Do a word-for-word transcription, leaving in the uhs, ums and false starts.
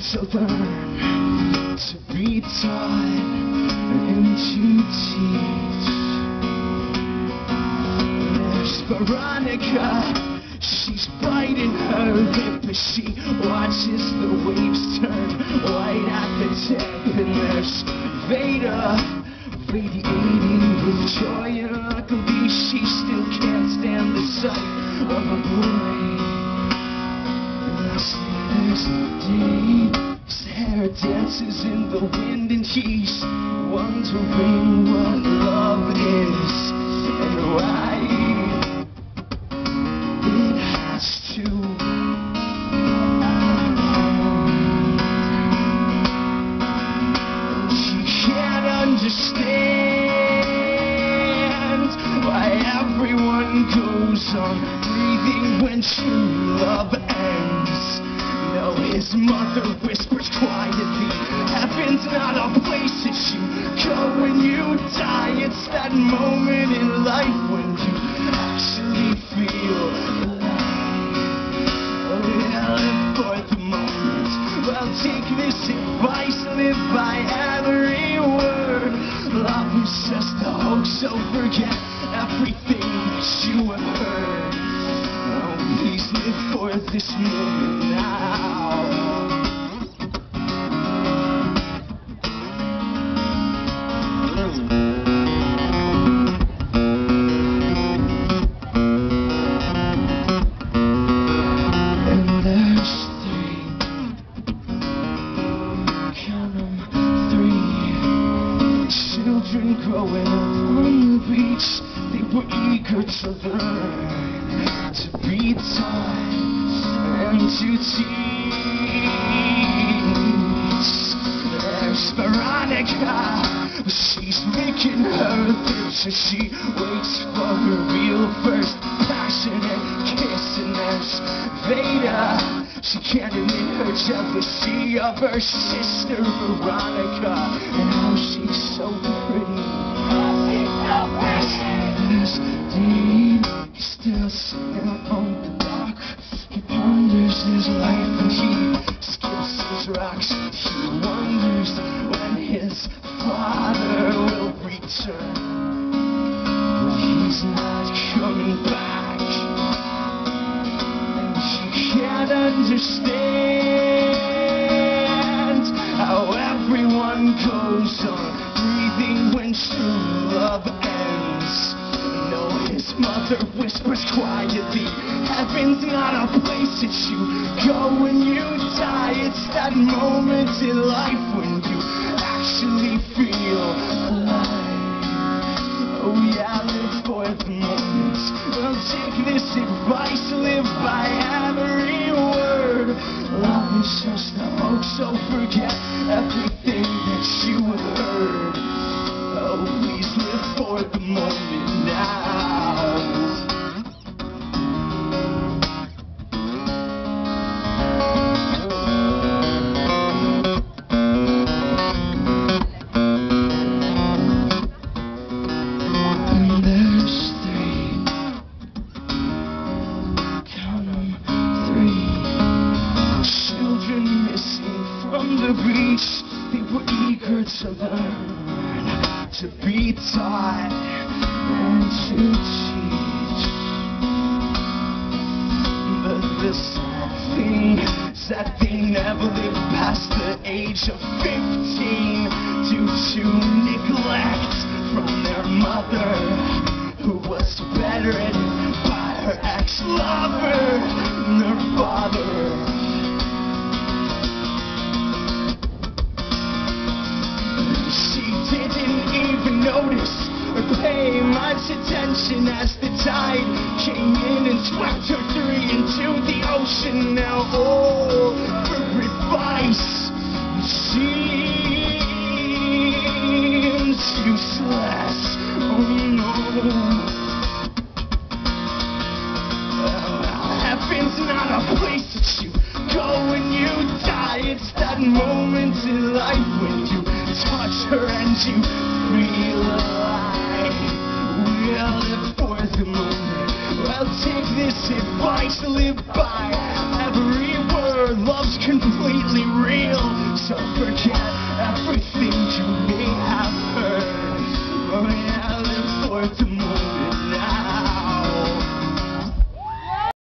to learn, to be taught, and to teach. There's Veronica, she's biting her lip as she watches the waves turn white at the tip. And there's Veda, radiating with joy, and luckily she still can't stand the sight of a boy. There's Dave, his hair dances in the wind, and he's wondering what love is and why it has to end. She can't understand why everyone goes on breathing when true love ends. No, his mother whispers quietly, heaven's not a place that you go when you die. It's that moment in life when you actually feel alive. Oh yeah, live for the moment. Well, take this advice, live by every word. Love is just a hoax, so forget everything that you have heard. Oh, please live for this moment now. And there's three, count 'em, three children growing up on the beach. They were eager to learn, to be taught, and to teach. There's Veronica, she's making her lips as she waits for her real first passionate kiss. And there's Veda, she can't admit her jealousy of her sister Veronica, and how she's so pretty. There's Dean, he's still sitting on the dock. He ponders his life and he skips his rocks. He wonders when his father will return. But he's not coming back, and she can't understand how everyone goes on breathing when true love ends. No, his mother whispers quietly, heaven's not a place that you go when you die. It's that moment in life when you actually feel alive. Oh yeah, live for the moment. Well, take this advice, live by every word. Love is just a hoax, so forget everything that you have heard. Oh, please live for the moment now. And there's three, count 'em, three children missing from the beach. They were eager to learn, to be taught, and to teach. But the sad thing is that they never lived past the age of fifteen due to neglect from their mother, who was bettered by her ex-lover and their father. Didn't even notice or pay much attention as the tide came in and swept her three into the ocean. Now all her advice seems useless. Oh no. Well, heaven's not a place that you go when you die. It's that moment in life when you touch her and you feel alive. We'll live for the moment. Well, take this advice, live by every word. our love's completely real. So forget